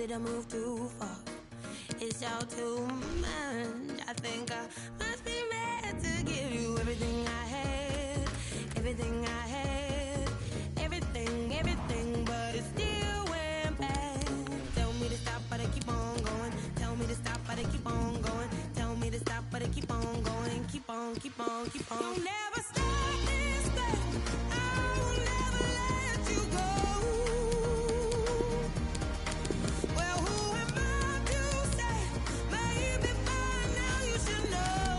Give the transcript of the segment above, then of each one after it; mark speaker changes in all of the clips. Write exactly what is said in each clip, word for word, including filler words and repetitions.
Speaker 1: did I move too far? It's all too much. I think I must be mad to give you everything I had, everything I had, everything, everything, but it still went bad. Tell me to stop, but I keep on going. Tell me to stop, but I keep on going. Tell me to stop, but I keep on going. Keep on, keep on, keep on. You'll never stop this thing. I will never let you go. Well, who am I to say? Maybe by now you should know.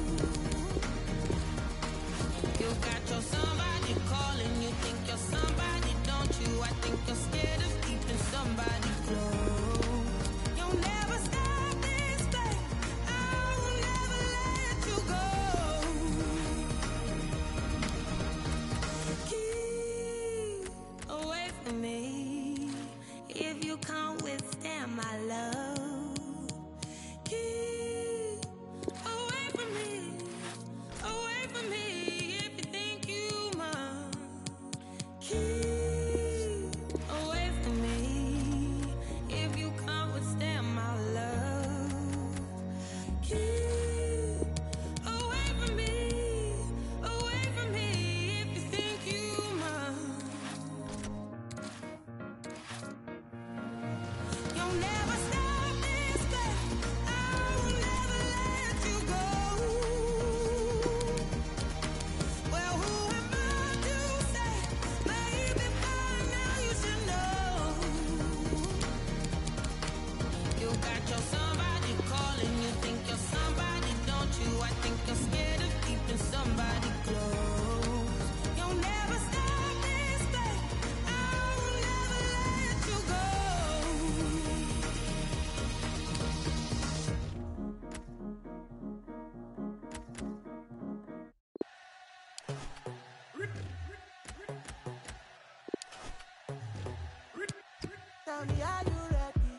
Speaker 1: You got your somebody calling. You think you're somebody, don't you? I think you're scared of keeping somebody close. You'll never stop this thing. I will never let you go. Keep away from me if you can't withstand my love. Keep away from me, away from me if you think you must. Keep away from me if you can't withstand my love. Keep away from me, away from me if you think you must. You'll never stop this thing. I will never let you go. Well, who am I to say? Maybe by now you should know. You got your somebody calling. You think you're somebody, don't you? I think you're scared of keeping somebody close. You'll never stop this thing. I will never let you go. Tell me, are you ready?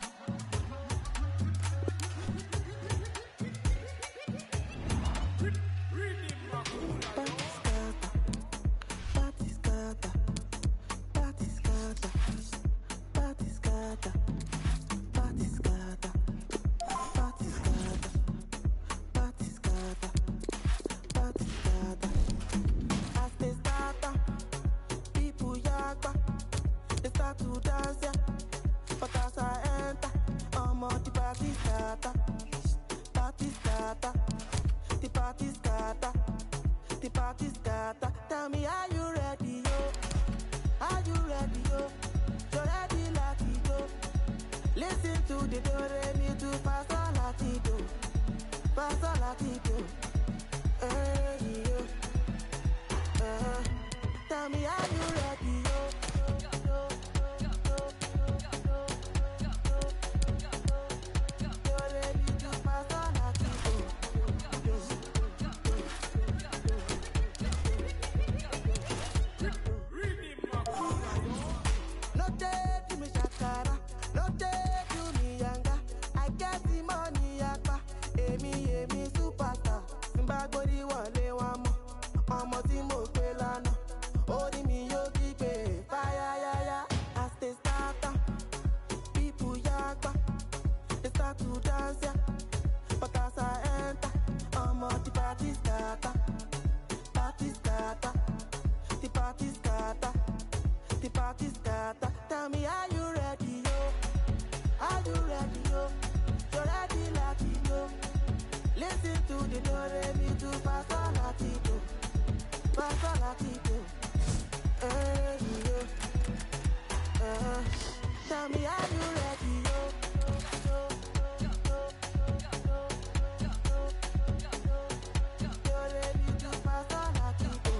Speaker 1: Batiscata, batiscata, batiscata, batiscata, batiscata, batiscata, batiscata. As they start, people yagba, they start to dance, yeah. But as I enter, I'm on the batiscata, batiscata, the batiscata, the batiscata. Tell me, are you ready, yo? Are you ready, yo? You're ready, latido. Listen to the do re mi do fa sol latido, fa sol latido. Hey, yo. Uh, tell me, are you ready, yo? You're ready to fa sol latido. No take me shakara, no take you me yanga. I get the money yakpa, emi emi superstar. Simba gori wale wamo, ọmọ tí mo pe lana. Ori mi yo kígbe, fire ya ya. As they start, people yakpa, they start to dance ya. But as I enter, ọmọ the party scatter, party scatter, the party scatter. The party scatter. Tell me, are you ready, yo? Are you ready, yo? You're ready, latido. Listen to the do re mi do fa sol latido, fa sol latido. Hey, yo. Uh, tell me, are you ready, yo? You're ready to fa sol latido.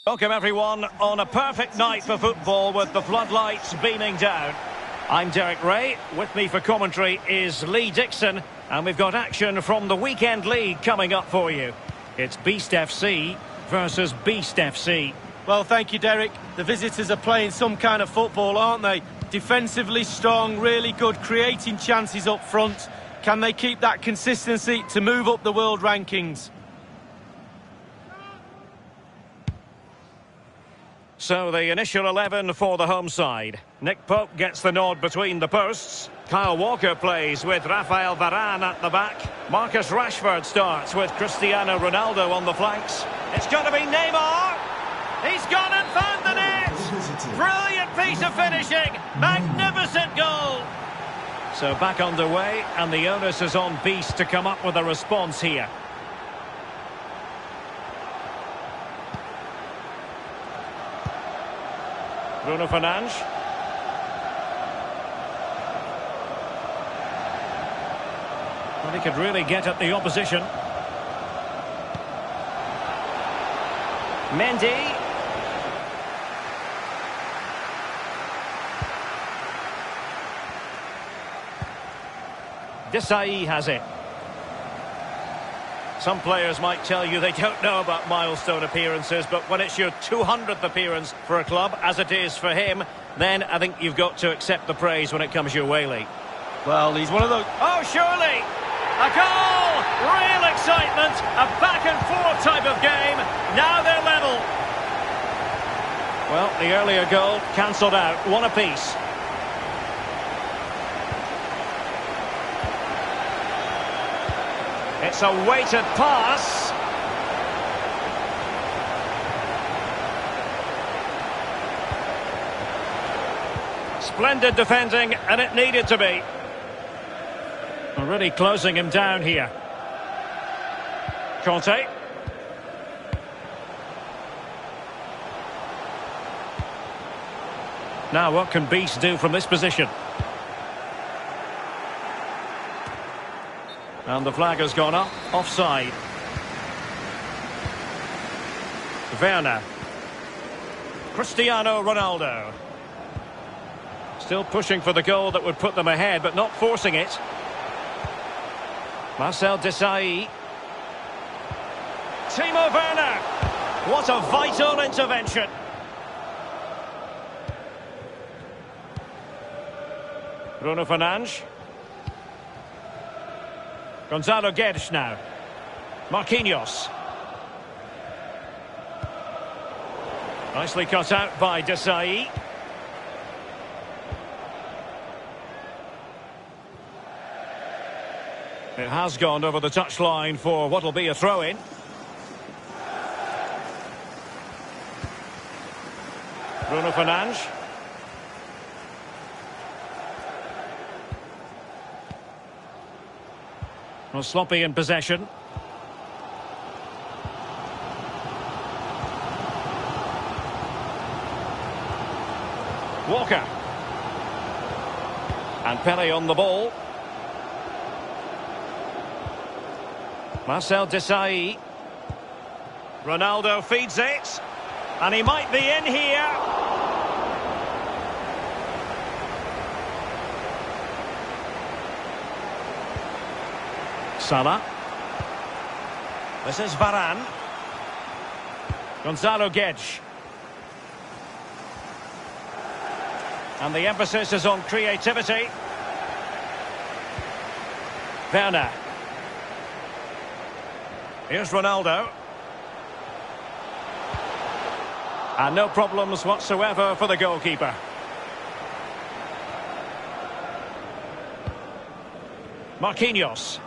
Speaker 2: Welcome everyone on a perfect night for football with the floodlights beaming down. I'm Derek Ray, with me for commentary is Lee Dixon, and we've got action from the Weekend League coming up for you. It's Beast F C versus Beast F C.
Speaker 3: Well, thank you, Derek. The visitors are playing some kind of football, aren't they? Defensively strong, really good, creating chances up front. Can they keep that consistency to move up the world rankings?
Speaker 2: So the initial eleven for the home side. Nick Pope gets the nod between the posts. Kyle Walker plays with Rafael Varane at the back. Marcus Rashford starts with Cristiano Ronaldo on the flanks. It's going to be Neymar. He's gone and found the net. Brilliant piece of finishing. Magnificent goal. So back underway, and the onus is on Beast to come up with a response here. Bruno Fernandes. Well, he could really get at the opposition. Mendy. Desailly has it. Some players might tell you they don't know about milestone appearances, but when it's your two hundredth appearance for a club, as it is for him, then I think you've got to accept the praise when it comes your way, Lee.
Speaker 3: Well, he's one of those...
Speaker 2: Oh, surely! A goal! Real excitement! A back-and-forth type of game. Now they're level. Well, the earlier goal cancelled out. One apiece. It's a weighted pass. Splendid defending, and it needed to be. Already closing him down here. Conte. Now what can Beast do from this position? And the flag has gone up, offside. Werner. Cristiano Ronaldo. Still pushing for the goal that would put them ahead, but not forcing it. Marcel Desailly. Timo Werner. What a vital intervention. Bruno Fernandes. Gonzalo Guedes now. Marquinhos. Nicely cut out by Desailly. It has gone over the touchline for what will be a throw-in. Bruno Fernandes. Well, sloppy in possession. Walker. And Pele on the ball. Marcel Desailly. Ronaldo feeds it. And he might be in here. Salah. This is Varane. Gonzalo Guedes. And the emphasis is on creativity. Werner. Here's Ronaldo. And no problems whatsoever for the goalkeeper. Marquinhos.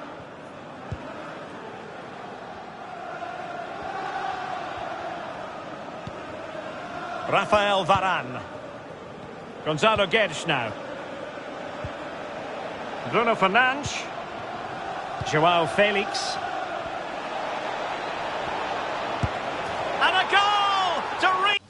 Speaker 2: Rafael Varane. Gonzalo Guedes now. Bruno Fernandes. João Felix. And a goal to reach.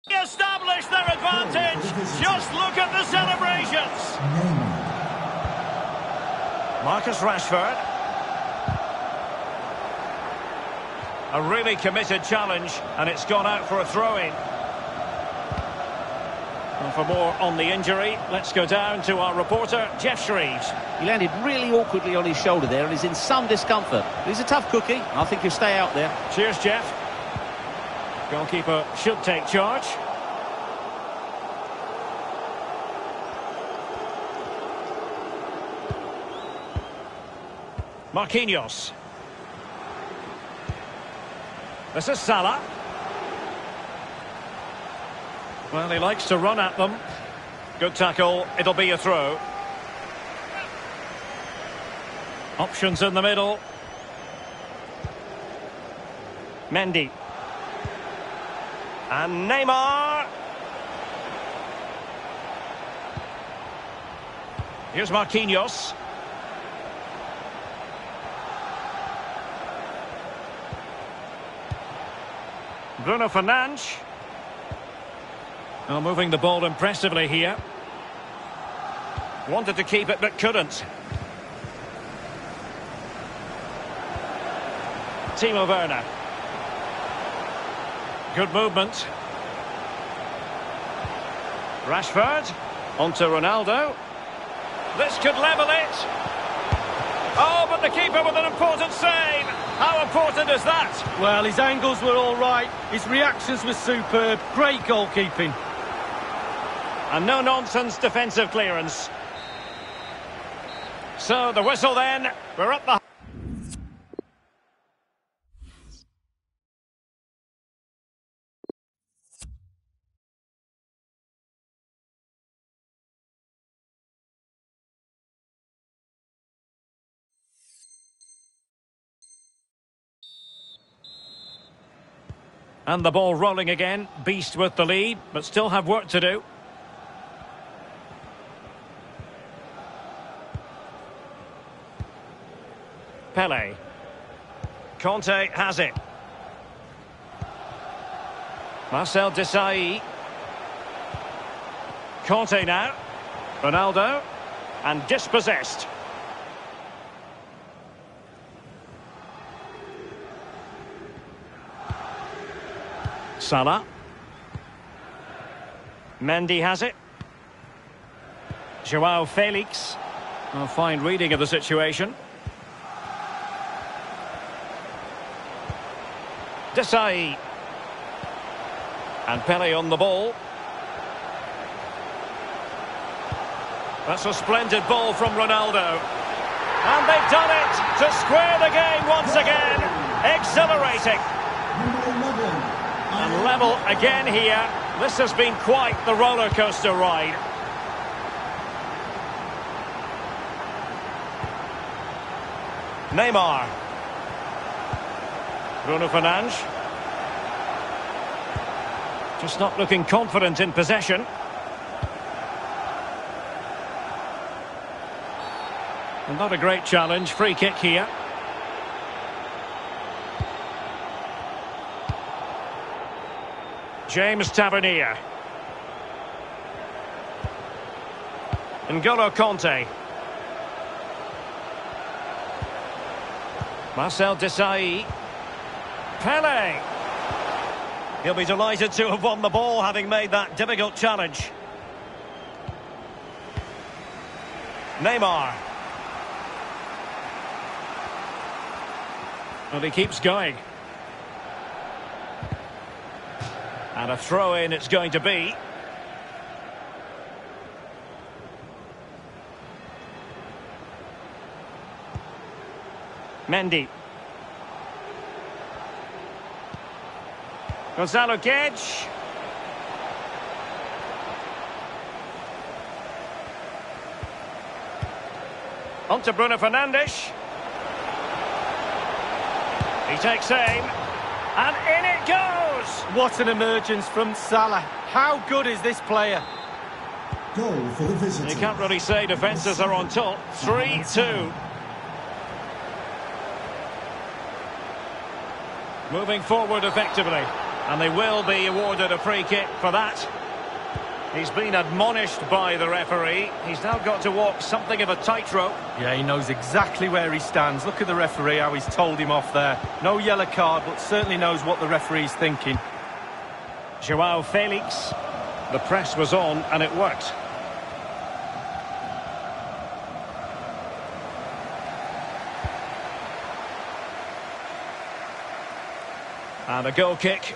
Speaker 2: Establish their advantage. Just look at the celebrations. Marcus Rashford. A really committed challenge, and it's gone out for a throw-in. And for more on the injury, let's go down to our reporter, Jeff Shreves.
Speaker 4: He landed really awkwardly on his shoulder there and is in some discomfort. He's a tough cookie. I think he'll stay out there.
Speaker 2: Cheers, Jeff. Goalkeeper should take charge. Marquinhos. This is Salah. Well, he likes to run at them. Good tackle. It'll be a throw. Options in the middle. Mendy. And Neymar. Here's Marquinhos. Bruno Fernandes. Well, moving the ball impressively here. Wanted to keep it but couldn't. Timo Werner. Good movement. Rashford. Onto Ronaldo. This could level it. Oh, but the keeper with an important save. How important is that?
Speaker 3: Well, his angles were all right. His reactions were superb. Great goalkeeping.
Speaker 2: And no-nonsense defensive clearance. So, the whistle then. We're up the... And the ball rolling again. Beast with the lead, but still have work to do. Pele. Conte has it. Marcel Desailly. Conte now. Ronaldo. And dispossessed. Salah. Mendy has it. Joao Felix. A fine reading of the situation. Desailly. And Pele on the ball. That's a splendid ball from Ronaldo. And they've done it to square the game once again. Exhilarating. And level again here. This has been quite the roller coaster ride. Neymar. Bruno Fernandes. Just not looking confident in possession. And not a great challenge. Free kick here. James Tavernier. N'Golo Conte. Marcel Desailly. Pele. He'll be delighted to have won the ball, having made that difficult challenge. Neymar. And he keeps going. And a throw-in it's going to be. Mendy. Gonzalo Guedes. On to Bruno Fernandes. He takes aim. And in it goes!
Speaker 3: What an emergence from Salah. How good is this player?
Speaker 5: Goal for the visitors.
Speaker 2: You can't really say defences are on top. three two. Moving forward effectively. And they will be awarded a free kick for that. He's been admonished by the referee. He's now got to walk something of a tightrope.
Speaker 3: Yeah, he knows exactly where he stands. Look at the referee, how he's told him off there. No yellow card, but certainly knows what the referee's thinking.
Speaker 2: Joao Felix. The press was on and it worked. And a goal kick.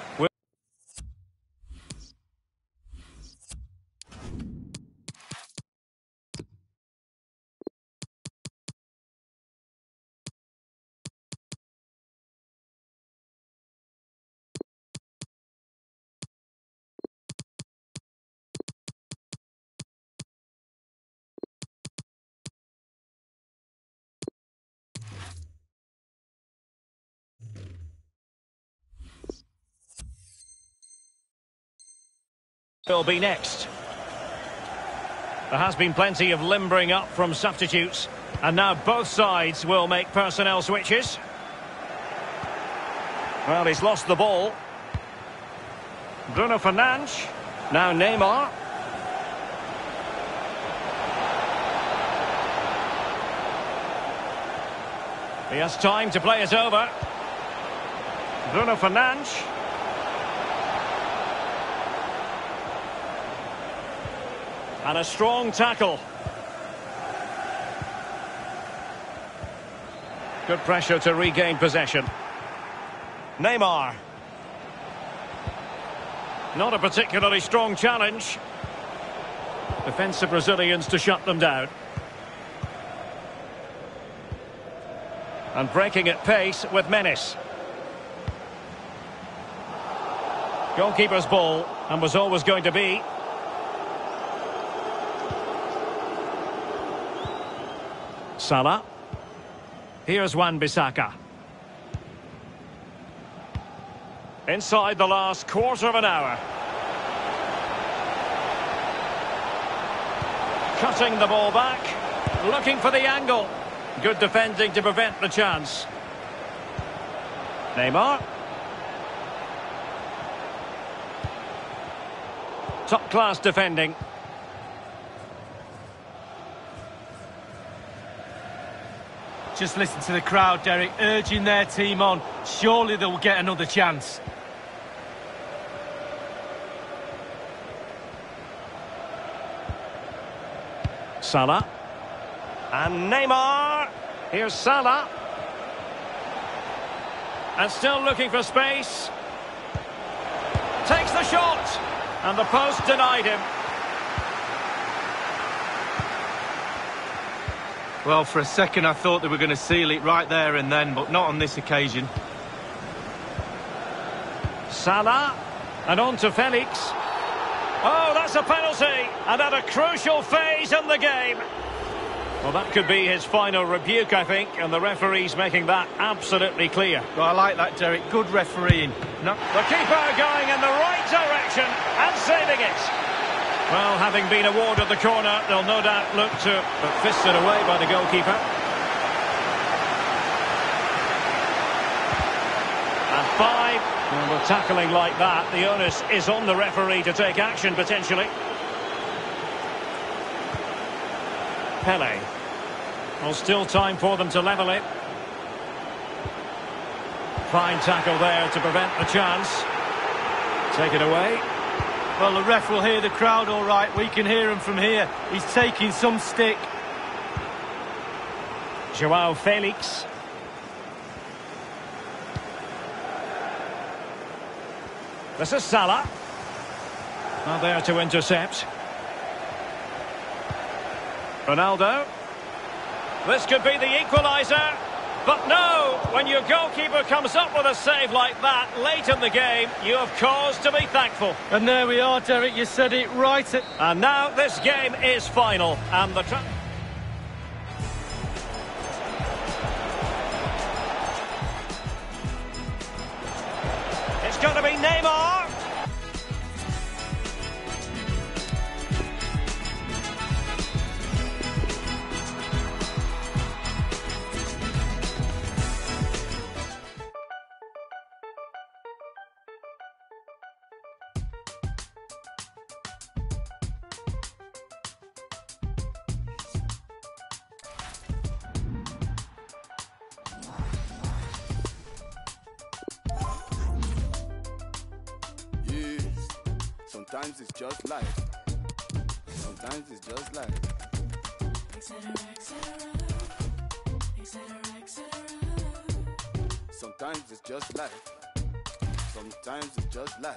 Speaker 2: Will be next. There has been plenty of limbering up from substitutes, and now both sides will make personnel switches. Well, he's lost the ball. Bruno Fernandes. Now Neymar. He has time to play it over. Bruno Fernandes. And a strong tackle. Good pressure to regain possession. Neymar. Not a particularly strong challenge. Defensive Brazilians to shut them down. And breaking at pace with menace. Goalkeeper's ball, and was always going to be. Salah. Here's Wan-Bissaka. Inside the last quarter of an hour. Cutting the ball back. Looking for the angle. Good defending to prevent the chance. Neymar. Top-class defending.
Speaker 3: Just listen to the crowd, Derek, urging their team on. Surely they'll get another chance.
Speaker 2: Salah. And Neymar. Here's Salah. And still looking for space. Takes the shot. And the post denied him.
Speaker 3: Well, for a second I thought they were going to seal it right there and then, but not on this occasion.
Speaker 2: Salah. And on to Felix. Oh, that's a penalty. And at a crucial phase in the game. Well, that could be his final rebuke, I think, and the referee's making that absolutely clear.
Speaker 3: Well, I like that, Derek. Good refereeing. No.
Speaker 2: The keeper going in the right direction and saving it. Well, having been awarded the corner, they'll no doubt look to fist it away by the goalkeeper. And five. Well, with tackling like that, the onus is on the referee to take action, potentially. Pele. Well, still time for them to level it. Fine tackle there to prevent the chance. Take it away.
Speaker 3: Well, the ref will hear the crowd all right. We can hear him from here. He's taking some stick.
Speaker 2: Joao Felix. This is Salah. Now there to intercept. Ronaldo. This could be the equaliser. But no, when your goalkeeper comes up with a save like that late in the game, you have cause to be thankful.
Speaker 3: And there we are, Derek, you said it right.
Speaker 2: And now this game is final. And the... Tra it's going to be Neymar.
Speaker 6: Sometimes it's just life. Sometimes it's just life. Sometimes it's just life. Sometimes it's just life.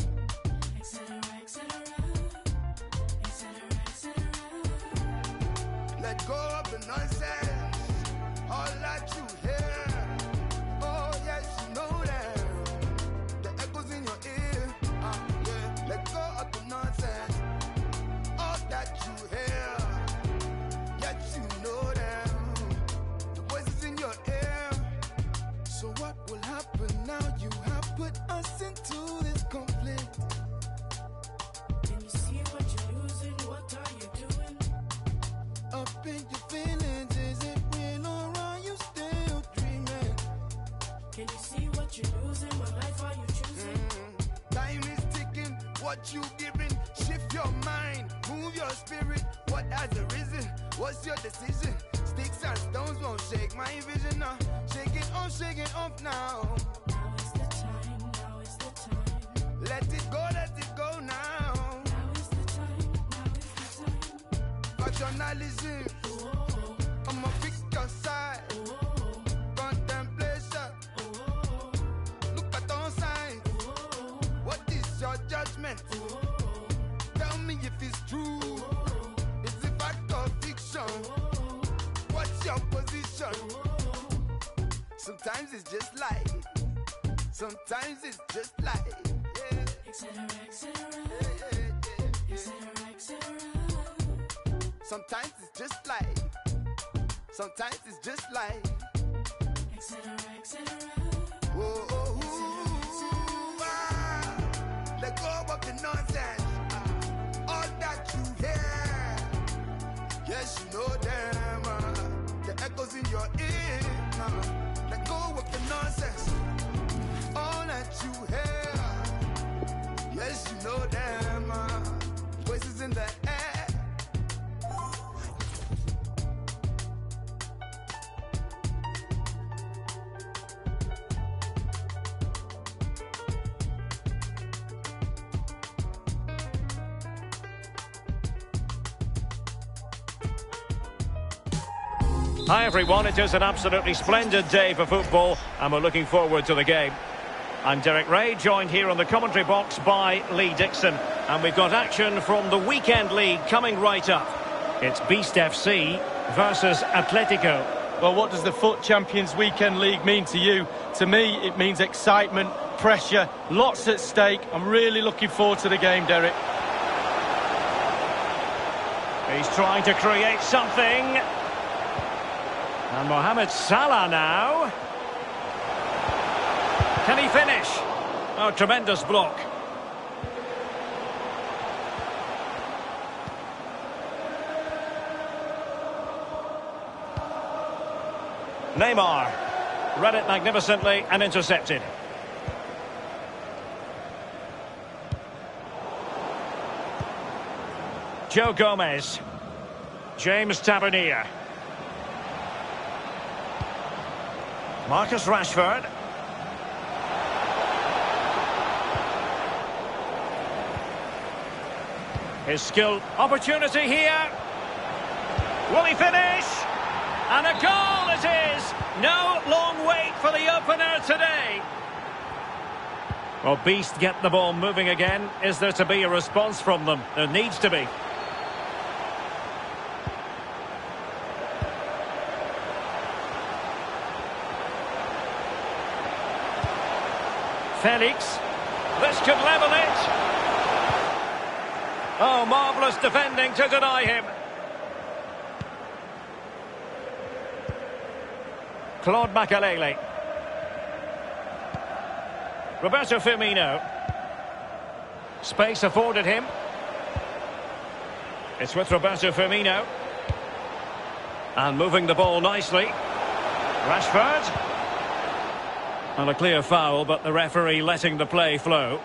Speaker 6: Let go of the nonsense, all that you hear. Oh yes, you know that. The echoes in your ear. Uh, yeah. Let go of the nonsense, all that you hear. Yet you know that. The voices in your ear. So what will happen now? You have put us into this conflict.
Speaker 7: Can you see what you're losing? What are you doing?
Speaker 6: Up in your feelings, is it real or are you still dreaming?
Speaker 7: Can you see what you're losing? What life are you choosing?
Speaker 6: Mm. Time is ticking, what you giving? Shift your mind, move your spirit. What has arisen? What's your decision? Sticks and stones won't shake my vision now. Shake it off, shake it off now.
Speaker 7: Now is the time, now is the time.
Speaker 6: Let it go, let it go now.
Speaker 7: Now is the time, now is the time.
Speaker 6: Factionalism,
Speaker 7: Oh,
Speaker 6: I'ma pick your side.
Speaker 7: oh,
Speaker 6: Contemplation,
Speaker 7: oh,
Speaker 6: look at all sides.
Speaker 7: oh,
Speaker 6: What is your judgment?
Speaker 7: oh,
Speaker 6: Tell me if it's true. Is it fact or fiction? What's your position? Sometimes it's just life. Sometimes it's just life. Yeah.
Speaker 7: et cetera, et cetera,
Speaker 6: Yeah, yeah, yeah,
Speaker 7: et
Speaker 6: yeah.
Speaker 7: cetera, et cetera.
Speaker 6: Sometimes it's just life. Sometimes it's just life.
Speaker 7: Et cetera, et cetera.
Speaker 6: Whoa, oh, ooh, ah. Let go of the nonsense. Ah. All that you hear. Yes, you know them. ah. The echoes in your ear. ah. Let go of the nonsense. All that you hear. Yes, you know them. ah. Voices in the air.
Speaker 2: Hi everyone, it is an absolutely splendid day for football and we're looking forward to the game. I'm Derek Ray, joined here on the commentary box by Lee Dixon, and we've got action from the weekend league coming right up. It's Beast F C versus Atletico.
Speaker 3: Well, what does the Foot Champions Weekend League mean to you? To me, it means excitement, pressure, lots at stake. I'm really looking forward to the game, Derek.
Speaker 2: He's trying to create something. And Mohamed Salah now. Can he finish? Oh, tremendous block. Neymar. Read it magnificently and intercepted. Joe Gomez. James Tavernier. Marcus Rashford. His skill opportunity here. Will he finish? And a goal it is. No long wait for the opener today. Well, Beast get the ball moving again. Is there to be a response from them? There needs to be. Felix. This could level it. Oh, marvellous defending to deny him. Claude Makelele. Roberto Firmino. Space afforded him. It's with Roberto Firmino. And moving the ball nicely. Rashford. And a clear foul, but the referee letting the play flow.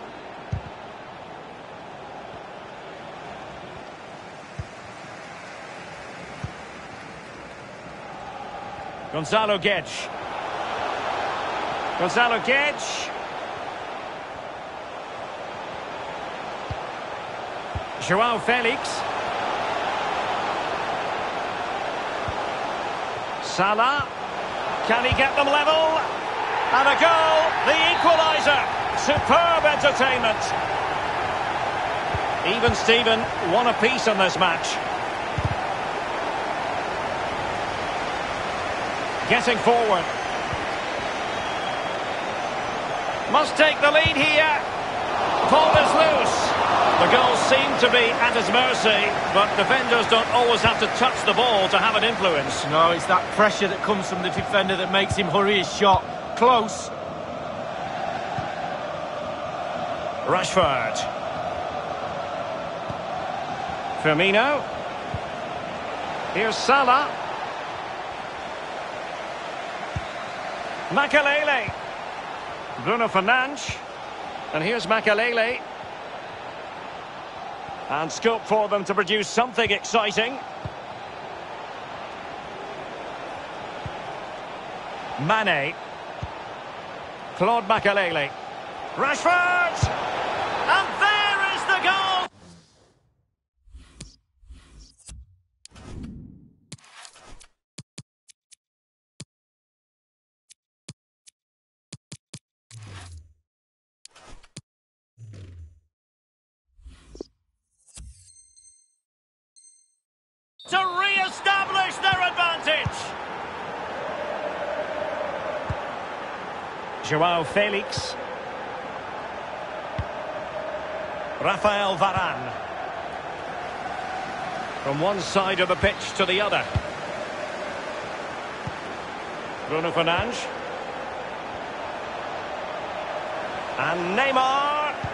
Speaker 2: Gonzalo Guedes. Gonzalo Guedes. Joao Felix. Salah. Can he get them level? And a goal, the equaliser. Superb entertainment. Even Steven, one apiece in this match. Getting forward. Must take the lead here. Ball is loose. The goals seem to be at his mercy, but defenders don't always have to touch the ball to have an influence.
Speaker 3: No, it's that pressure that comes from the defender that makes him hurry his shot. Close.
Speaker 2: Rashford. Firmino. Here's Salah. Makelele. Bruno Fernandes. And here's Makelele. And scope for them to produce something exciting. Mane. Claude Makelele. Rashford! And there is the goal! To re-establish their advantage. Joao Felix. Rafael Varane. From one side of the pitch to the other. Bruno Fernandes. And Neymar.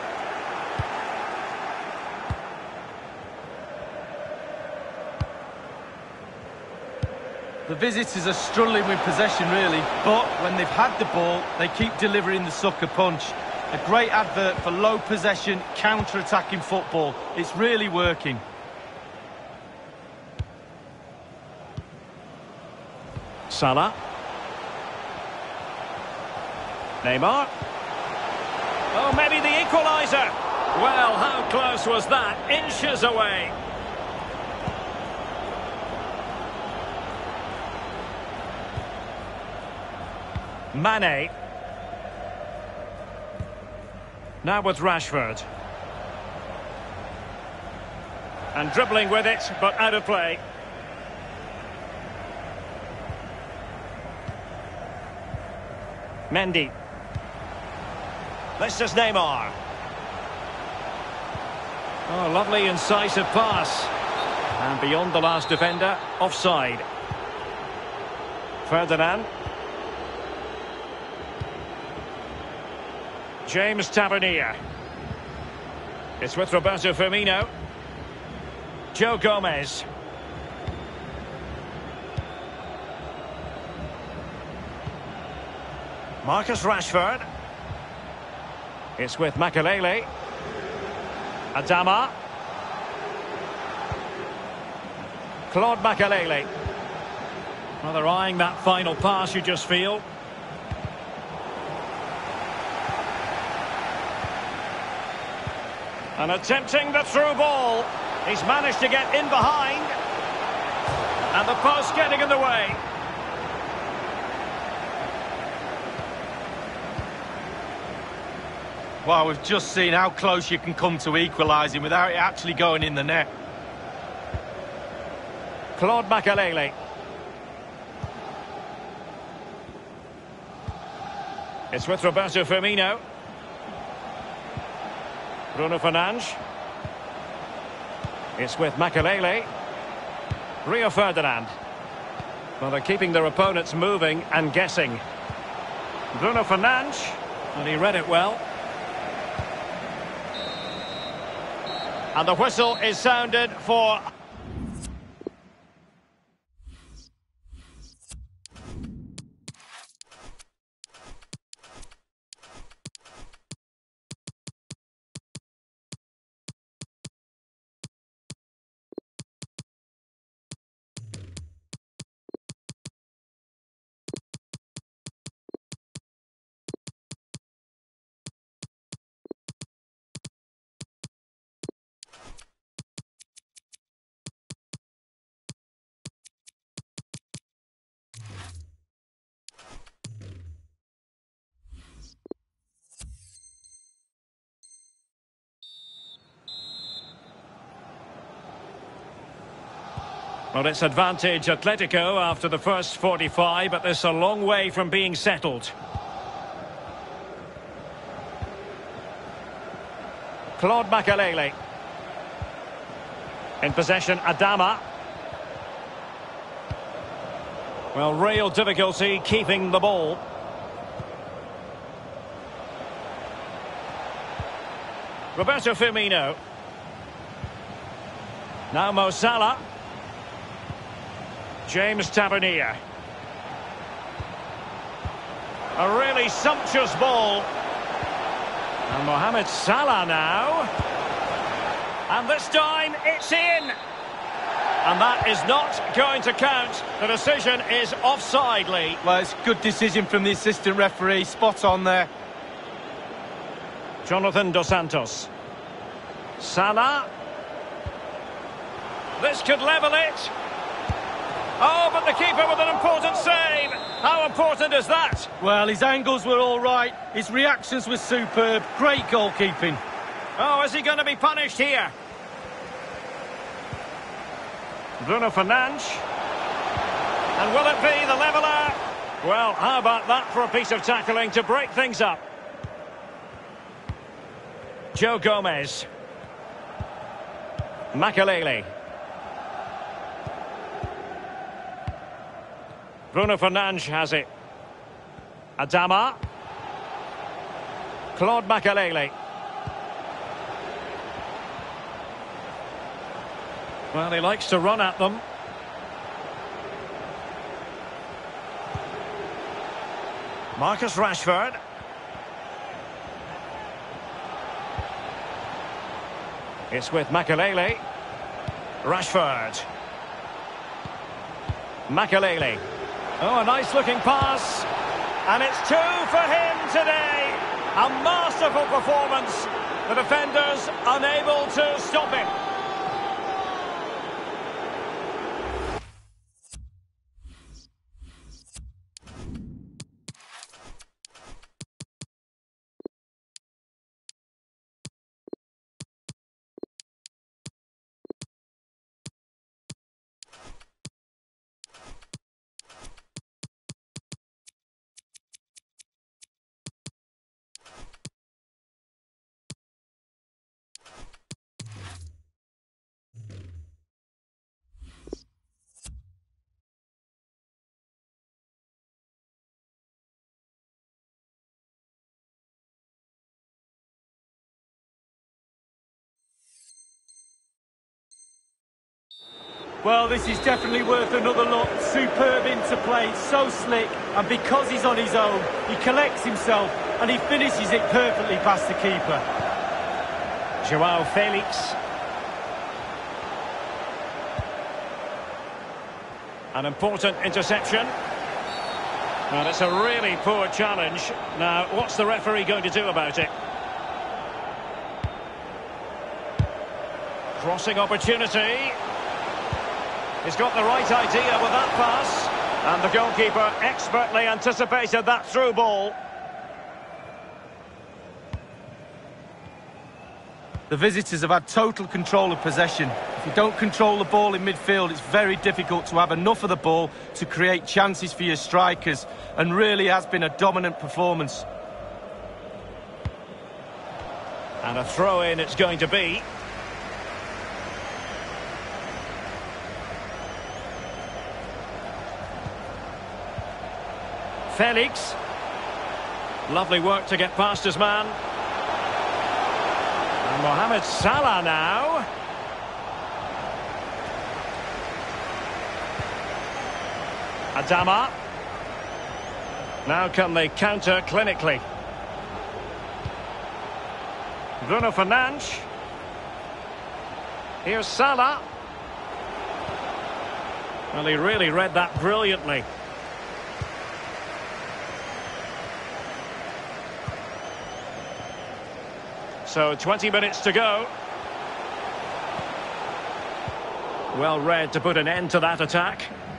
Speaker 3: The visitors are struggling with possession, really, but when they've had the ball, they keep delivering the sucker punch. A great advert for low possession, counter-attacking football. It's really working.
Speaker 2: Salah. Neymar. Oh, maybe the equaliser. Well, how close was that? Inches away. Mane. Now with Rashford. And dribbling with it, but out of play. Mendy. This is Neymar. Oh, lovely incisive pass. And beyond the last defender, offside. Ferdinand. James Tavernier. It's with Roberto Firmino. Joe Gomez. Marcus Rashford. It's with Makelele. Adama. Claude Makelele. Well, they're eyeing that final pass, you just feel. And attempting the through ball. He's managed to get in behind. And the post getting in the way.
Speaker 3: Well, we've just seen how close you can come to equalising without it actually going in the net.
Speaker 2: Claude Makelele. It's with Roberto Firmino. Bruno Fernandes. It's with Makelele. Rio Ferdinand. Well, they're keeping their opponents moving and guessing. Bruno Fernandes. And he read it well. And the whistle is sounded for... Well, it's advantage Atletico after the first forty-five, but this a long way from being settled. Claude Makelele. In possession, Adama. Well, real difficulty keeping the ball. Roberto Firmino. Now Mo Salah. James Tavernier. A really sumptuous ball. And Mohamed Salah now. And this time it's in. And that is not going to count. The decision is offside, Lee.
Speaker 3: Well, it's a good decision from the assistant referee. Spot on there.
Speaker 2: Jonathan Dos Santos. Salah. This could level it. Oh, but the keeper with an important save. How important is that?
Speaker 3: Well, his angles were all right. His reactions were superb. Great goalkeeping.
Speaker 2: Oh, is he going to be punished here? Bruno Fernandes. And will it be the leveller? Well, how about that for a piece of tackling to break things up? Joe Gomez. Makelele. Bruno Fernandes has it. Adama. Claude Makelele. Well, he likes to run at them. Marcus Rashford. It's with Makelele. Rashford. Makelele. Oh, a nice-looking pass. And it's two for him today. A masterful performance. The defenders unable to stop him.
Speaker 3: Well, this is definitely worth another look. Superb interplay, so slick, and because he's on his own, he collects himself and he finishes it perfectly past the keeper.
Speaker 2: Joao Felix. An important interception. Well, it's a really poor challenge. Now, what's the referee going to do about it? Crossing opportunity. He's got the right idea with that pass. And the goalkeeper expertly anticipated that through ball.
Speaker 3: The visitors have had total control of possession. If you don't control the ball in midfield, it's very difficult to have enough of the ball to create chances for your strikers. And really has been a dominant performance.
Speaker 2: And a throw-in it's going to be. Felix. Lovely work to get past his man. And Mohamed Salah now. Adama. Now can they counter clinically? Bruno Fernandes. Here's Salah. Well, he really read that brilliantly. So twenty minutes to go. Well read to put an end to that attack.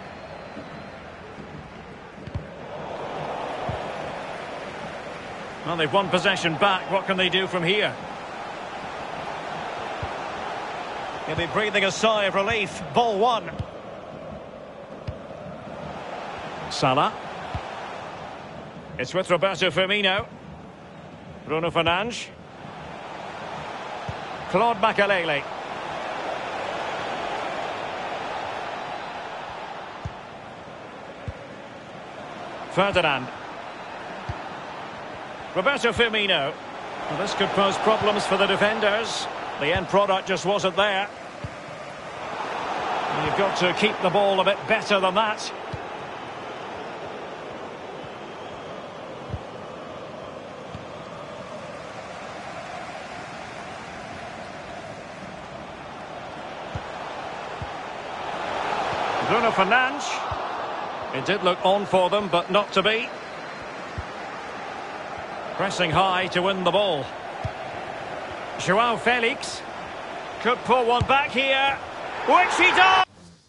Speaker 2: Well, they've won possession back. What can they do from here? He'll be breathing a sigh of relief. Ball one. Salah. It's with Roberto Firmino. Bruno Fernandes. Claude Makelele. Ferdinand. Roberto Firmino. Well, this could pose problems for the defenders. The end product just wasn't there. You've got to keep the ball a bit better than that. Bruno Fernandes. It did look on for them, but not to be. Pressing high to win the ball. João Felix could pull one back here, which he does!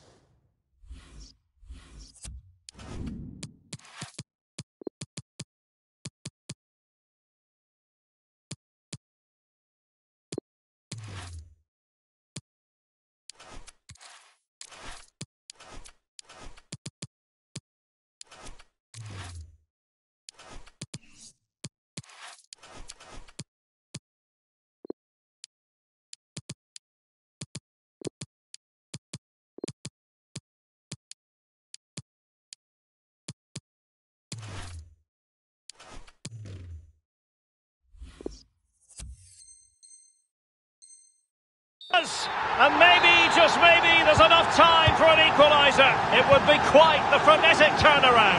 Speaker 2: And maybe, just maybe, there's enough time for an equaliser. It would be quite the frenetic turnaround.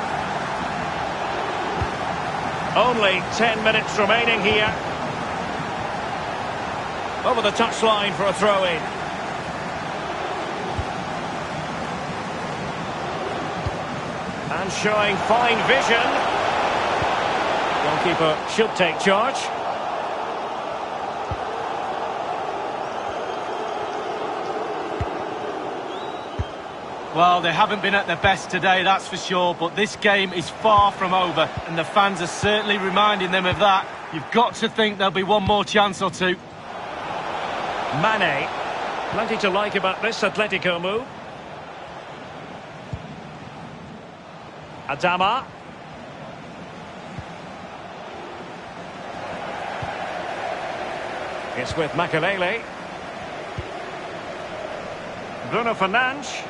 Speaker 2: Only ten minutes remaining here. Over the touchline for a throw-in. And showing fine vision. Goalkeeper should take charge.
Speaker 3: Well, they haven't been at their best today, that's for sure, but this game is far from over, and the fans are certainly reminding them of that. You've got to think there'll be one more chance or two.
Speaker 2: Mane. Plenty to like about this Atletico move. Adama. It's with Makelele. Bruno Fernandes.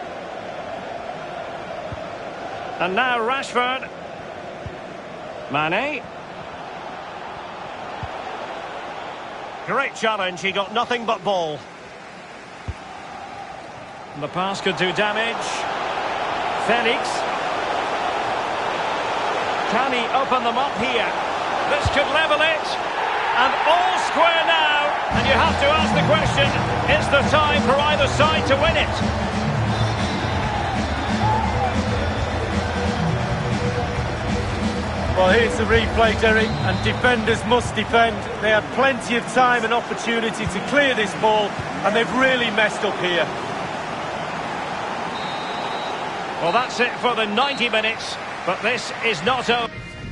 Speaker 2: And now Rashford. Mane. Great challenge, he got nothing but ball. And the pass could do damage. Felix. Can he open them up here? This could level it. And all square now. And you have to ask the question, is there time for either side to win it?
Speaker 3: Well, here's the replay, Derek, and defenders must defend. They had plenty of time and opportunity to clear this ball, and they've really messed up here.
Speaker 2: Well, that's it for the ninety minutes, but this is not over.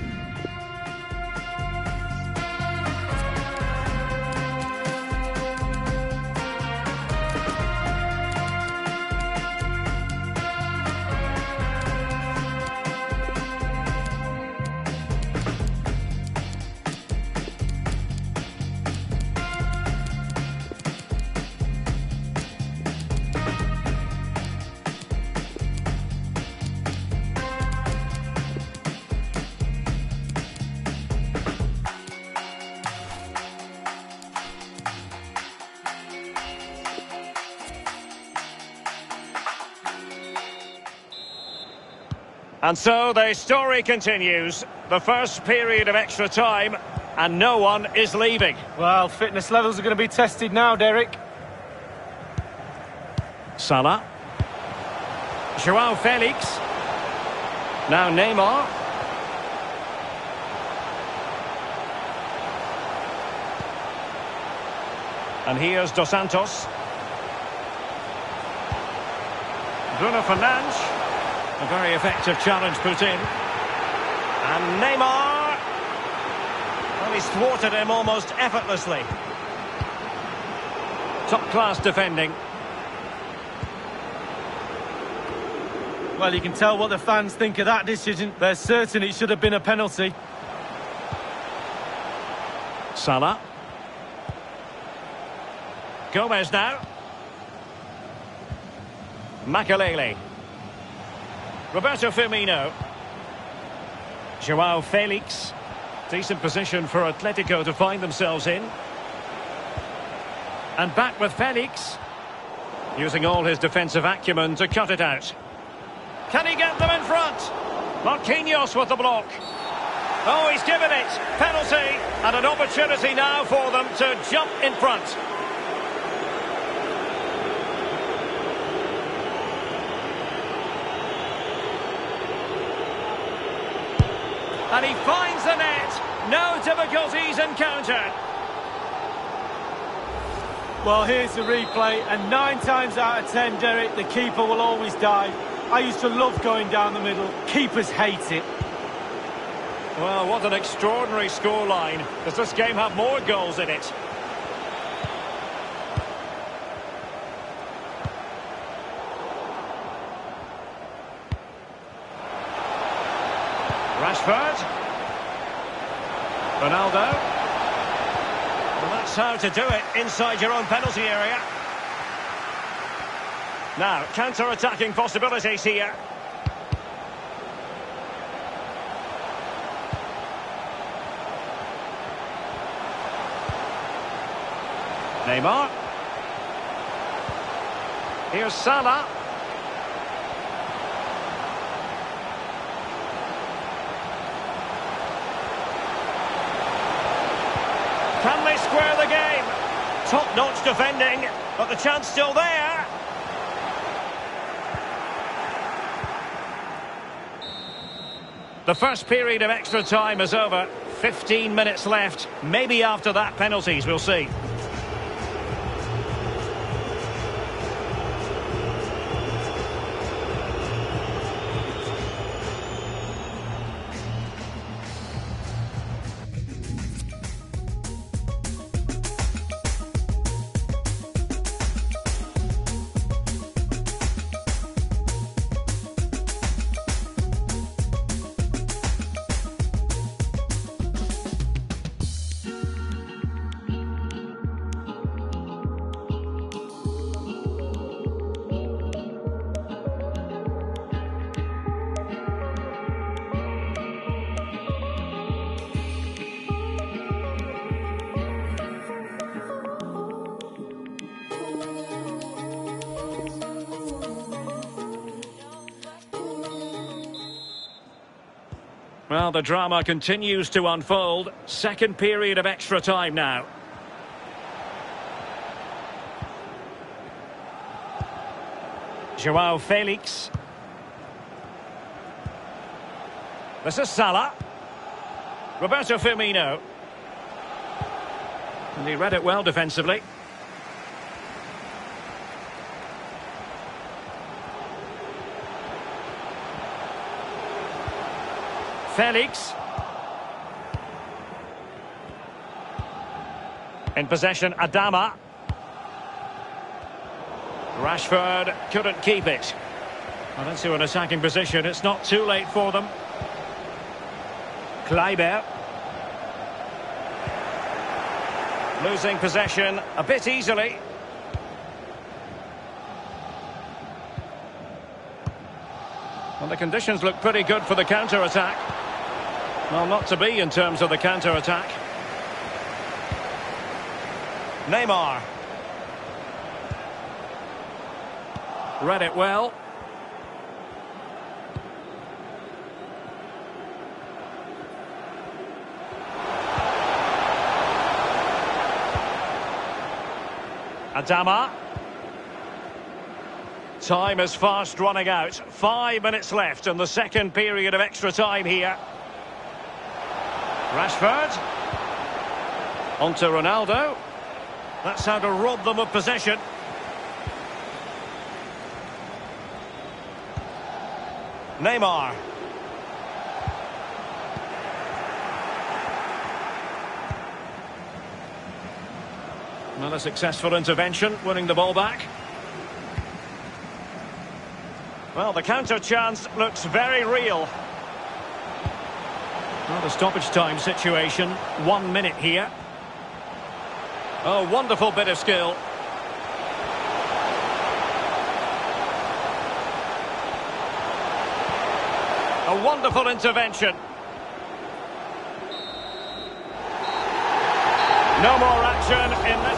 Speaker 2: And so the story continues. The first period of extra time, and no one is leaving.
Speaker 3: Well, fitness levels are going to be tested now, Derek.
Speaker 2: Salah. João Felix. Now Neymar. And here's Dos Santos. Bruno Fernandes. A very effective challenge put in. And Neymar. Well, he's thwarted him almost effortlessly. Top-class defending.
Speaker 3: Well, you can tell what the fans think of that decision. They're certain it should have been a penalty.
Speaker 2: Salah. Gomez now. Makelele. Roberto Firmino. Joao Felix. Decent position for Atletico to find themselves in. And back with Felix. Using all his defensive acumen to cut it out. Can he get them in front? Marquinhos with the block. Oh, he's given it. Penalty. And an opportunity now for them to jump in front. And he finds the net. No difficulties encountered.
Speaker 3: Well, here's the replay, and nine times out of ten, Derek, the keeper will always dive. I used to love going down the middle. Keepers hate it.
Speaker 2: Well, what an extraordinary scoreline. Does this game have more goals in it? Rashford. Ronaldo. Well, that's how to do it inside your own penalty area. Now, counter-attacking possibilities here. Neymar. Here's Salah. Can they square the game? Top-notch defending, but the chance still there. The first period of extra time is over. fifteen minutes left. Maybe after that, penalties, we'll see. Well, the drama continues to unfold. Second period of extra time now. Joao Felix. This is Salah. Roberto Firmino. And he read it well defensively. Felix. In possession, Adama. Rashford couldn't keep it. Well, into an attacking position. It's not too late for them. Kleiber. Losing possession a bit easily. Well, the conditions look pretty good for the counter-attack. Well, not to be in terms of the counter-attack. Neymar. Read it well. Adama. Time is fast running out. Five minutes left in the second period of extra time here. Rashford. On to Ronaldo. That's how to rob them of possession. Neymar. Well, a successful intervention, winning the ball back. Well, the counter chance looks very real. Well, the stoppage time situation, one minute here. Oh, wonderful bit of skill. A wonderful intervention. No more action in this.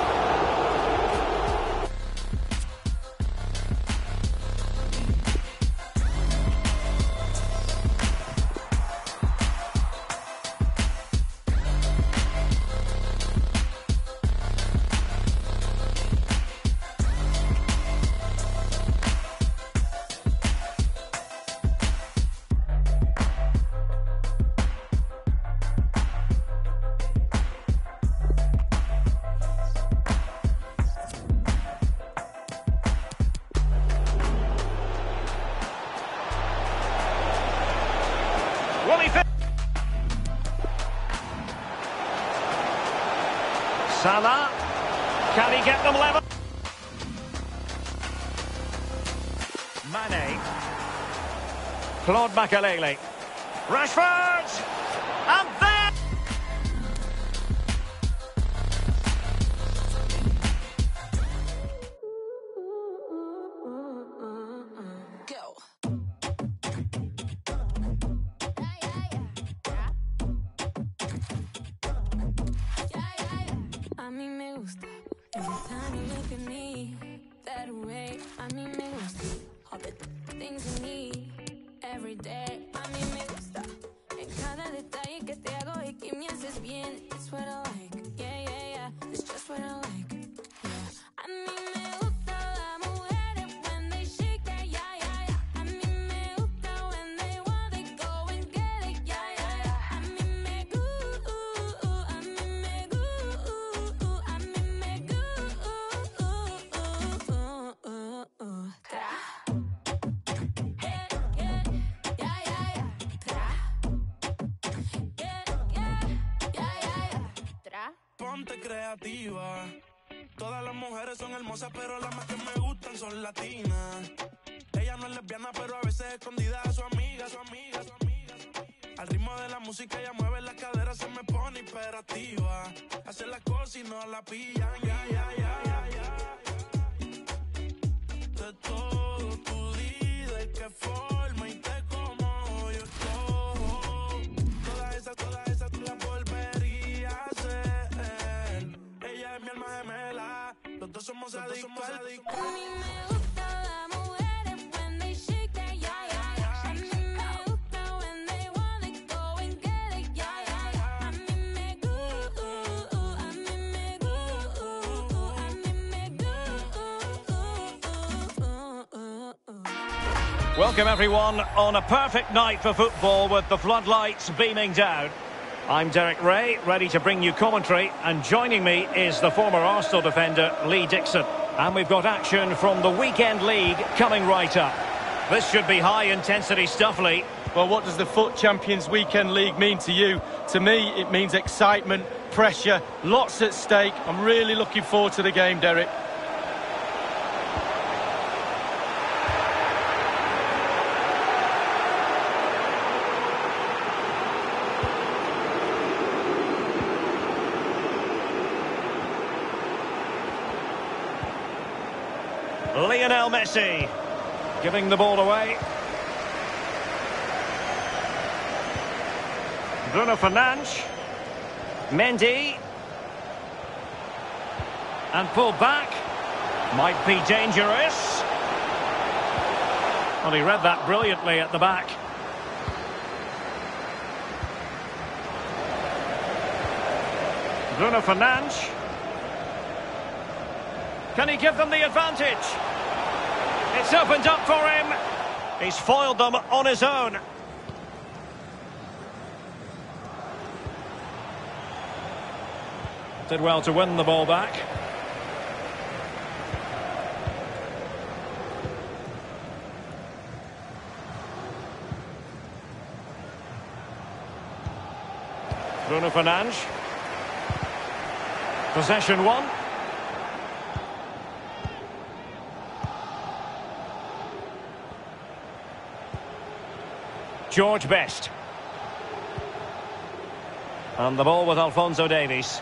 Speaker 2: Will he fit? Salah. Can he get them level? Mane. Claude Makelele. Rashford! And then...
Speaker 7: Go. A mí me gusta every time you look at me that way. A mí me gusta all the things you need every day. A mí me gusta en cada detalle que te hago y que me haces bien. It's what I like, yeah, yeah, yeah. It's just what I like, yeah. A mí me gusta las mujeres when they shake that, yeah, yeah, yeah. A mí me gusta when they want, they go and get it, yeah, yeah, yeah. A mí me gusta, a mí me gusta, a mí me gusta. Tra. Yeah, yeah, yeah, yeah, yeah. Tra. Yeah, yeah, yeah, yeah, yeah. Tra.
Speaker 8: Ponte creativa. Todas las mujeres son hermosas, pero las más que me gustan son latinas. Ella no es lesbiana, pero a veces escondida a su amiga, su amiga, su amiga, su amiga. Al ritmo de la música ella mueve las caderas, se me pone hiperactiva. Hace las cosas y no la pillan, ya, ya, ya, ya, ya. De todo tu día, de qué forma y te como yo escojo. Todas esas, todas esas tú las volverías a hacer. Ella es mi alma gemela, los dos somos adictos, adictos.
Speaker 7: A mí me gustan las mujeres when they shake that, yeah, yeah, yeah. A mí me gusta when they want, they go and get it, yeah, yeah, yeah. A mí me gusta, a mí me gusta, a mí me gusta.
Speaker 2: Welcome everyone on a perfect night for football with the floodlights beaming down. I'm Derek Ray, ready to bring you commentary, and joining me is the former Arsenal defender Lee Dixon. And we've got action from the Weekend League coming right up. This should be high-intensity stuff, Lee.
Speaker 3: Well, what does the Foot Champions Weekend League mean to you? To me, it means excitement, pressure, lots at stake. I'm really looking forward to the game, Derek.
Speaker 2: Lionel Messi giving the ball away. Bruno Fernandes. Mendy. And pulled back. Might be dangerous. Well, he read that brilliantly at the back. Bruno Fernandes. Can he give them the advantage? It's opened up for him. He's foiled them on his own. Did well to win the ball back. Bruno Fernandes. Possession one. George Best. And the ball with Alphonso Davies.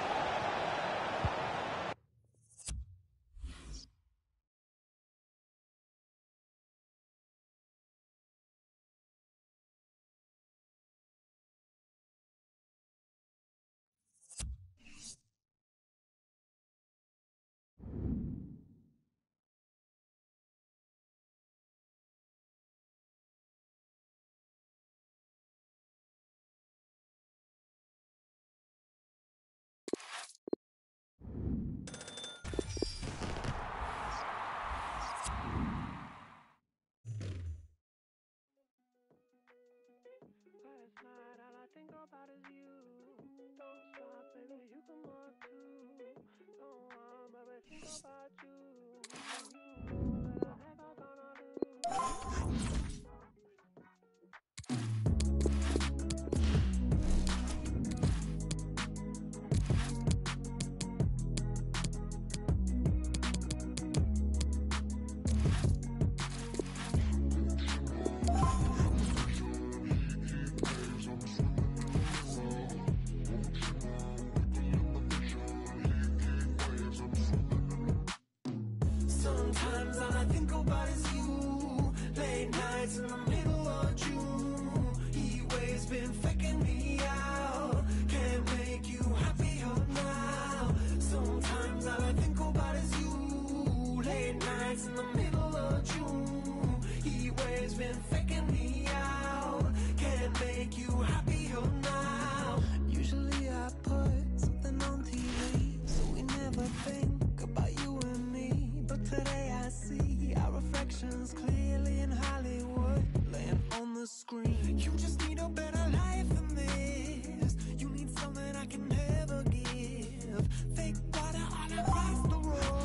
Speaker 9: Sometimes all I think about is you. Late nights in the middle of June. Heat waves been faking me out. Can't make you happier now. Sometimes all I think about is you. Late nights in the middle of June. Heat waves been faking me out. Can't make you happier now. Usually I put something on T V, so we never think about you and me. But today I see our reflections clearly in Hollywood, laying on the screen. You just need a better life than this. You need something I can never give. Fake water all across the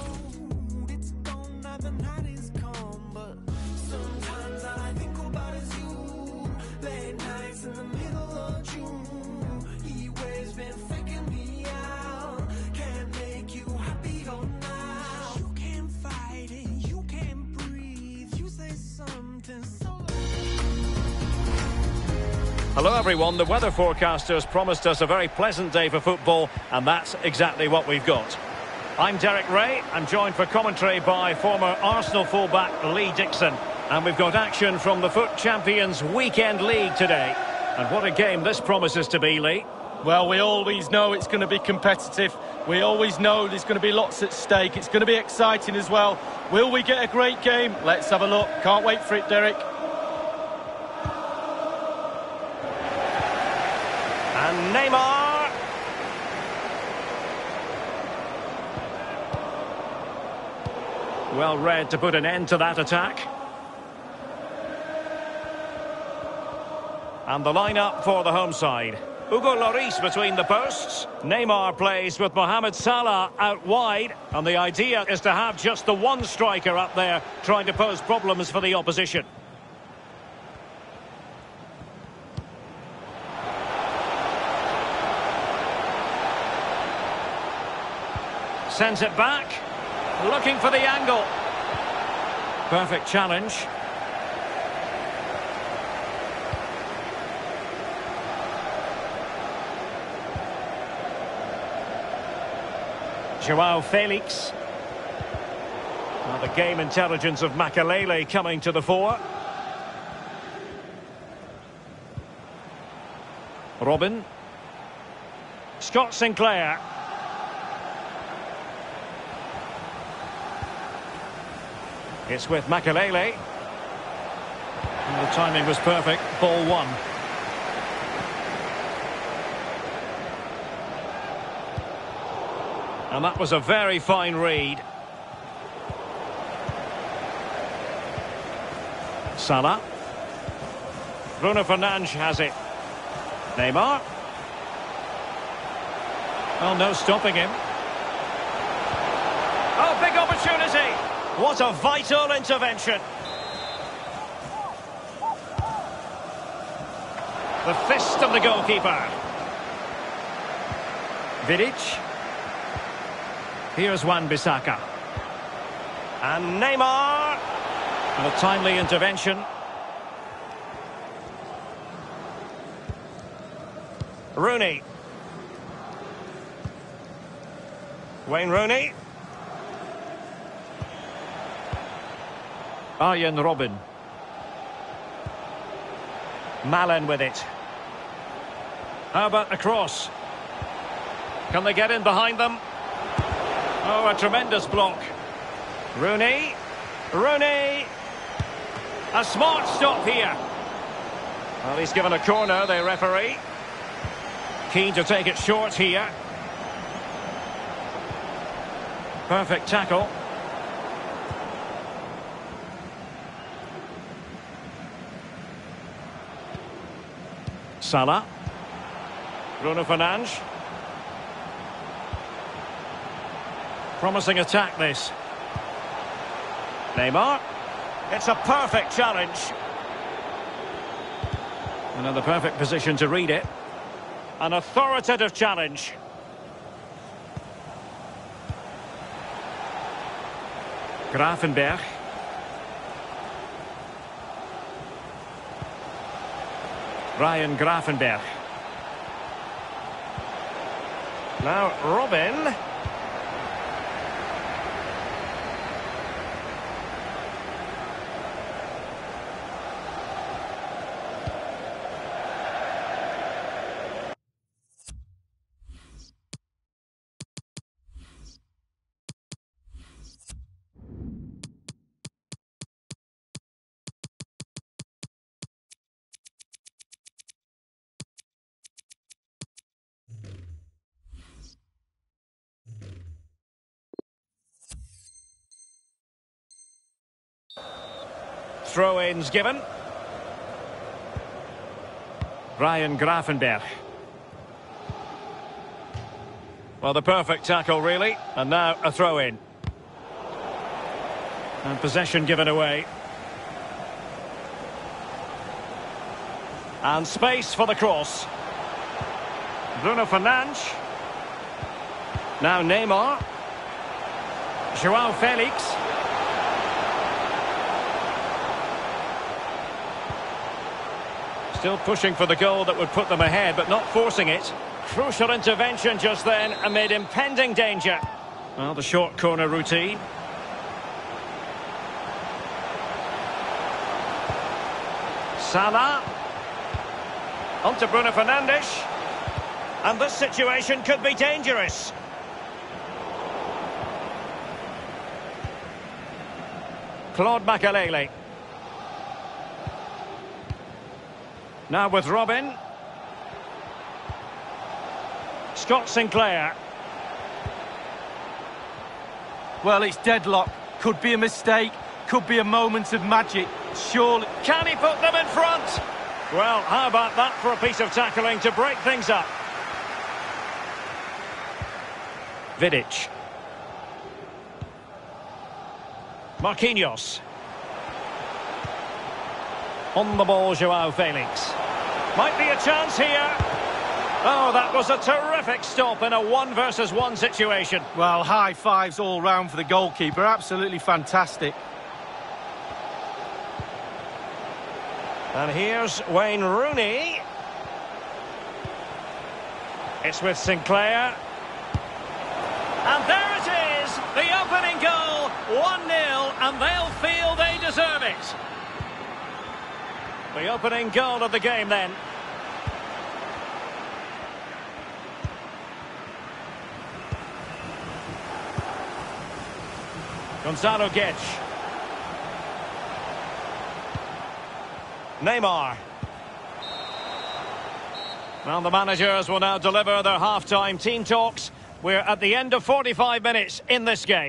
Speaker 9: road. It's gone now, the night is come. But sometimes all I think about is you. Late nights in the middle of June. Heat waves been faking me out. Can't make you happier now. You can't fight it, you can't breathe. You say something so.
Speaker 2: Hello everyone, the weather forecasters promised us a very pleasant day for football, and that's exactly what we've got. I'm Derek Ray, I'm joined for commentary by former Arsenal fullback Lee Dixon, and we've got action from the FUT Champions Weekend League today. And what a game this promises to be, Lee.
Speaker 3: Well, we always know it's going to be competitive. We always know there's going to be lots at stake. It's going to be exciting as well. Will we get a great game? Let's have a look. Can't wait for it, Derek.
Speaker 2: And Neymar. Well read to put an end to that attack. And the lineup for the home side. Hugo Lloris between the posts. Neymar plays with Mohamed Salah out wide. And the idea is to have just the one striker up there trying to pose problems for the opposition. Sends it back. Looking for the angle. Perfect challenge. Joao Felix. Now the game intelligence of Makelele coming to the fore. Robin. Scott Sinclair. It's with Makelele. And the timing was perfect. Ball one. And that was a very fine read. Salah. Bruno Fernandes has it. Neymar. Well, no stopping him. Oh, big opportunity. What a vital intervention. The fist of the goalkeeper. Vidic. Here's Wan-Bissaka. And Neymar. And a timely intervention. Rooney. Wayne Rooney. Arjen Robben. Malen with it. How about the cross? Can they get in behind them? Oh, a tremendous block. Rooney. Rooney. A smart stop here. Well, he's given a corner, the referee. Keen to take it short here. Perfect tackle. Salah. Bruno Fernandes. Promising attack, this. Neymar. It's a perfect challenge. Another perfect position to read it. An authoritative challenge. Gravenberch. Ryan Gravenberch. Now Robben. Throw-ins given. Ryan Gravenberch. Well, the perfect tackle, really. And now a throw-in. And possession given away. And space for the cross. Bruno Fernandes. Now Neymar. João Felix. Still pushing for the goal that would put them ahead, but not forcing it. Crucial intervention just then amid impending danger. Well, the short corner routine. Salah. On to Bruno Fernandes. And this situation could be dangerous. Claude Makelele. Now with Robben. Scott Sinclair.
Speaker 3: Well, it's deadlock. Could be a mistake. Could be a moment of magic. Surely.
Speaker 2: Can he put them in front? Well, how about that for a piece of tackling to break things up? Vidic. Marquinhos. On the ball, João Felix. Might be a chance here. Oh, that was a terrific stop in a one versus one situation.
Speaker 3: Well, high fives all round for the goalkeeper. Absolutely fantastic.
Speaker 2: And here's Wayne Rooney. It's with Sinclair. And there it is, the opening goal, one nil, and they'll feel they deserve it. The opening goal of the game then. Gonzalo Guedes. Neymar. Well, the managers will now deliver their half-time team talks. We're at the end of forty-five minutes in this game.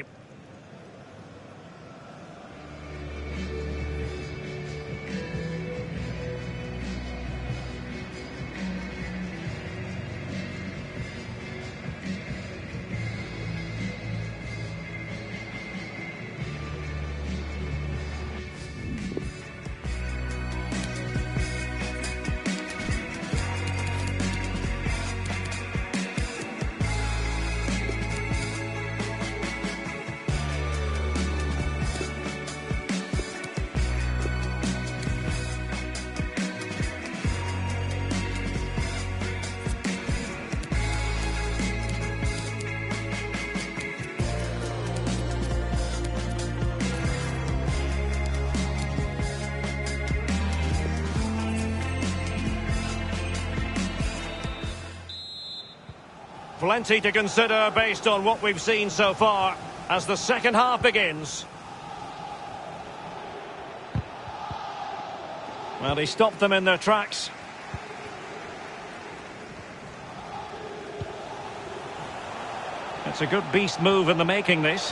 Speaker 2: Plenty to consider based on what we've seen so far as the second half begins. Well, he stopped them in their tracks. It's a good beast move in the making, this.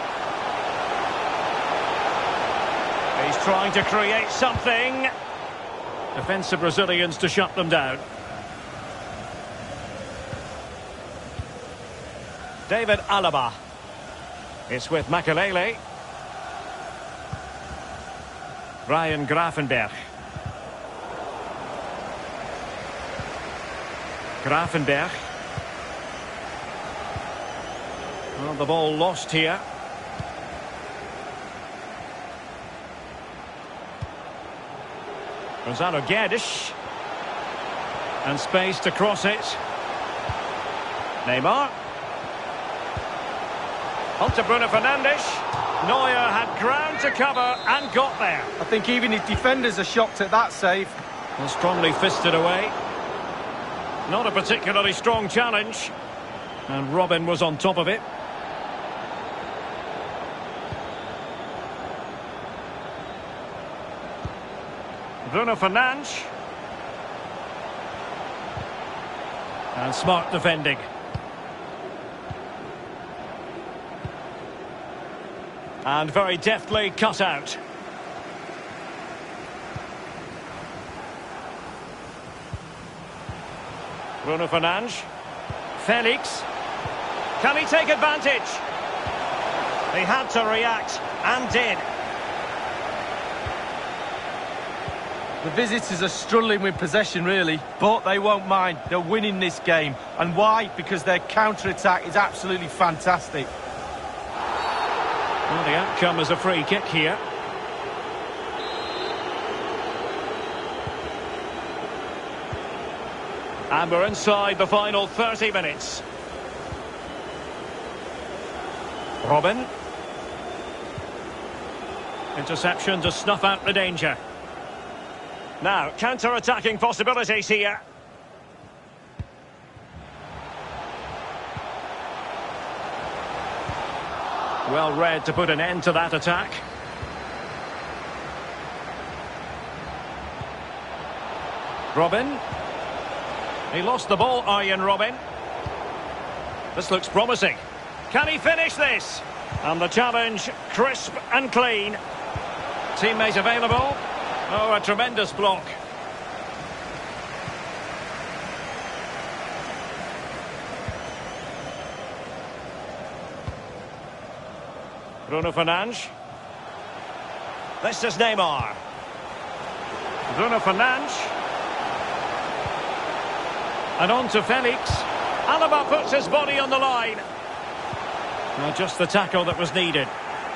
Speaker 2: He's trying to create something. Defensive Brazilians to shut them down. David Alaba. It's with Makelele. Ryan Gravenberch. Gravenberch. Well, the ball lost here. Gonzalo Guedes. And space to cross it. Neymar. On to Bruno Fernandes. Neuer had ground to cover and got there.
Speaker 3: I think even his defenders are shocked at that save.
Speaker 2: Well, strongly fisted away. Not a particularly strong challenge. And Robin was on top of it. Bruno Fernandes. And smart defending. And very deftly cut out. Bruno Fernandes. Felix. Can he take advantage? He had to react and did.
Speaker 3: The visitors are struggling with possession, really, but they won't mind. They're winning this game. And why? Because their counter-attack is absolutely fantastic.
Speaker 2: Well, the outcome is a free kick here. And we're inside the final thirty minutes. Robin. Interception to snuff out the danger. Now, counter-attacking possibilities here. Well read to put an end to that attack. Robin. He lost the ball, Arjen Robben. This looks promising. Can he finish this? And the challenge, crisp and clean. Teammate available. Oh, a tremendous block. Bruno Fernandes. This is Neymar. Bruno Fernandes. And on to Felix. Alaba puts his body on the line. Well, just the tackle that was needed.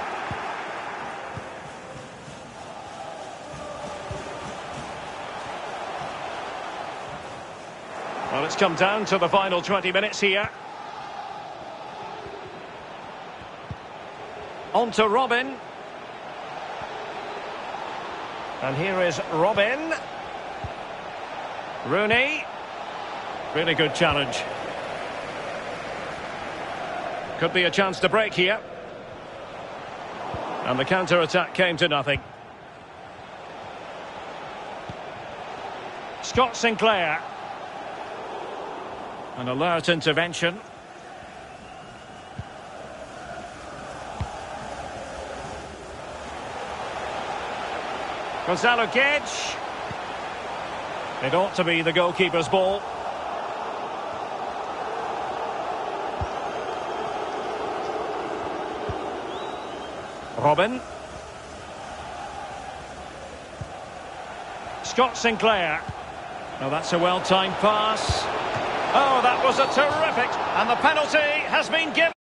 Speaker 2: Well, it's come down to the final twenty minutes here. On to Robin. And here is Robin. Rooney. Really good challenge. Could be a chance to break here. And the counter-attack came to nothing. Scott Sinclair. An alert intervention. Gonzalo Guedes. It ought to be the goalkeeper's ball. Robin. Scott Sinclair. Oh, that's a well-timed pass. Oh, that was a terrific... And the penalty has been given.